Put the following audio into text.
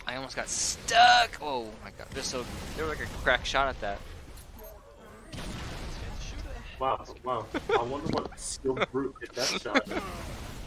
I almost got stuck. Oh my god, they're like a crack shot at that. Wow, wow. I wonder what skilled brute hit that shot.